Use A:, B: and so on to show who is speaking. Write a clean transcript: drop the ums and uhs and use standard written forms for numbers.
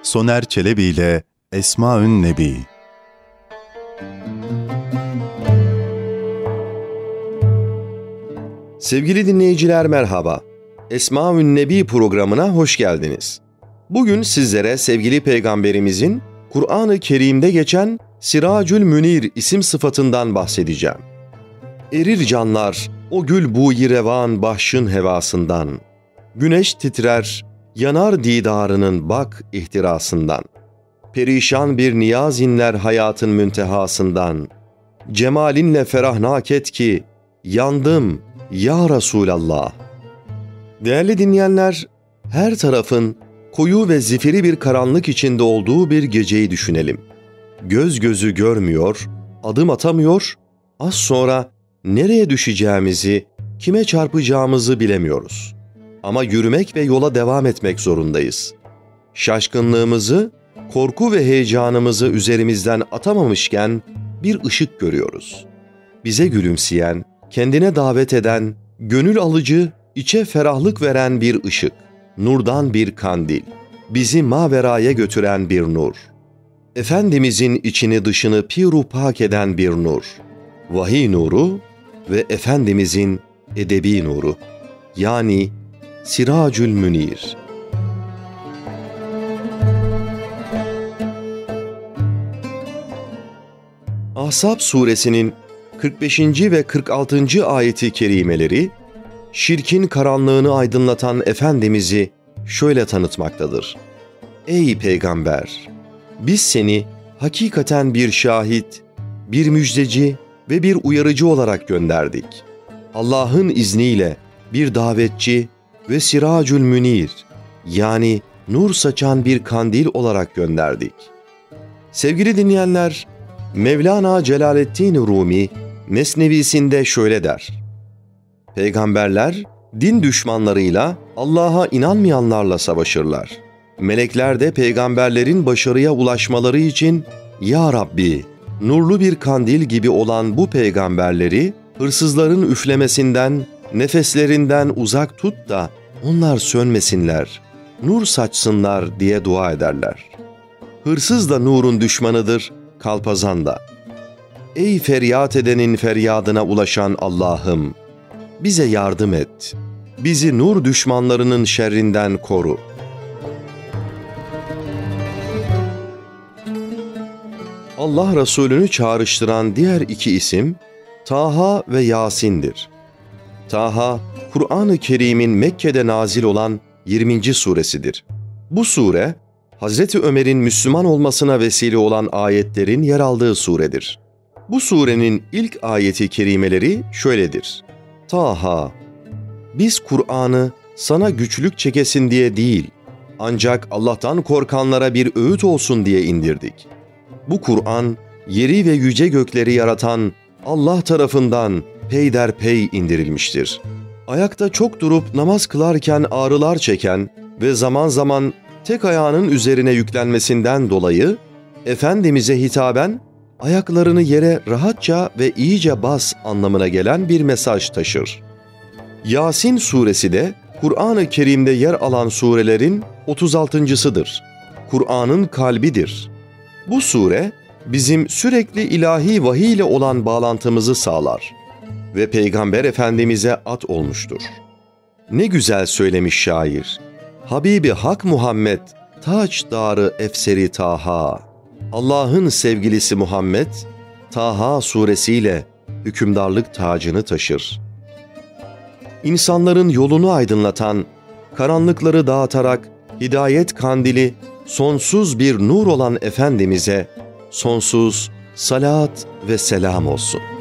A: Soner Çelebi ile Esmaün Nebi.
B: Sevgili dinleyiciler merhaba. Esmaün Nebi programına hoş geldiniz. Bugün sizlere sevgili Peygamberimizin Kur'an-ı Kerim'de geçen Siracül Münir isim sıfatından bahsedeceğim. Erir canlar o gül buği revan bahşın hevasından. Güneş titrer, yanar didarının bak ihtirasından. Perişan bir niyaz inler hayatın müntehasından. Cemalinle ferahnak et ki, yandım ya Resulallah. Değerli dinleyenler, her tarafın koyu ve zifiri bir karanlık içinde olduğu bir geceyi düşünelim. Göz gözü görmüyor, adım atamıyor, az sonra nereye düşeceğimizi, kime çarpacağımızı bilemiyoruz. Ama yürümek ve yola devam etmek zorundayız. Şaşkınlığımızı, korku ve heyecanımızı üzerimizden atamamışken bir ışık görüyoruz. Bize gülümseyen, kendine davet eden, gönül alıcı, içe ferahlık veren bir ışık. Nurdan bir kandil, bizi maveraya götüren bir nur. Efendimizin içini dışını pirupak eden bir nur. Vahiy nuru ve Efendimizin edebi nuru. Yani Siracül Münir. Ahzab suresinin 45. ve 46. ayeti kerimeleri, şirkin karanlığını aydınlatan Efendimiz'i şöyle tanıtmaktadır. Ey Peygamber! Biz seni hakikaten bir şahit, bir müjdeci ve bir uyarıcı olarak gönderdik. Allah'ın izniyle bir davetçi ve Siracül Münir, yani nur saçan bir kandil olarak gönderdik. Sevgili dinleyenler, Mevlana Celaleddin Rumi, Mesnevisinde şöyle der. Peygamberler, din düşmanlarıyla, Allah'a inanmayanlarla savaşırlar. Melekler de peygamberlerin başarıya ulaşmaları için, Ya Rabbi, nurlu bir kandil gibi olan bu peygamberleri, hırsızların üflemesinden, nefeslerinden uzak tut da onlar sönmesinler, nur saçsınlar diye dua ederler. Hırsız da nurun düşmanıdır, kalpazan da. Ey feryat edenin feryadına ulaşan Allah'ım! Bize yardım et. Bizi nur düşmanlarının şerrinden koru. Allah Resulü'nü çağrıştıran diğer iki isim Taha ve Yasin'dir. Taha, Kur'an-ı Kerim'in Mekke'de nazil olan 20. suresidir. Bu sure, Hazreti Ömer'in Müslüman olmasına vesile olan ayetlerin yer aldığı suredir. Bu surenin ilk ayeti kerimeleri şöyledir. Taha, biz Kur'an'ı sana güçlük çekesin diye değil, ancak Allah'tan korkanlara bir öğüt olsun diye indirdik. Bu Kur'an, yeri ve yüce gökleri yaratan Allah tarafından peyderpey indirilmiştir. Ayakta çok durup namaz kılarken ağrılar çeken ve zaman zaman tek ayağının üzerine yüklenmesinden dolayı, Efendimiz'e hitaben, ayaklarını yere rahatça ve iyice bas anlamına gelen bir mesaj taşır. Yasin suresi de Kur'an-ı Kerim'de yer alan surelerin 36.'sıdır. Kur'an'ın kalbidir. Bu sure bizim sürekli ilahi vahiy ile olan bağlantımızı sağlar ve Peygamber Efendimiz'e at olmuştur. Ne güzel söylemiş şair. Habibi Hak Muhammed, taçdarı efseri Taha. Allah'ın sevgilisi Muhammed, Taha suresiyle hükümdarlık tacını taşır. İnsanların yolunu aydınlatan, karanlıkları dağıtarak hidayet kandili, sonsuz bir nur olan Efendimiz'e sonsuz salat ve selam olsun.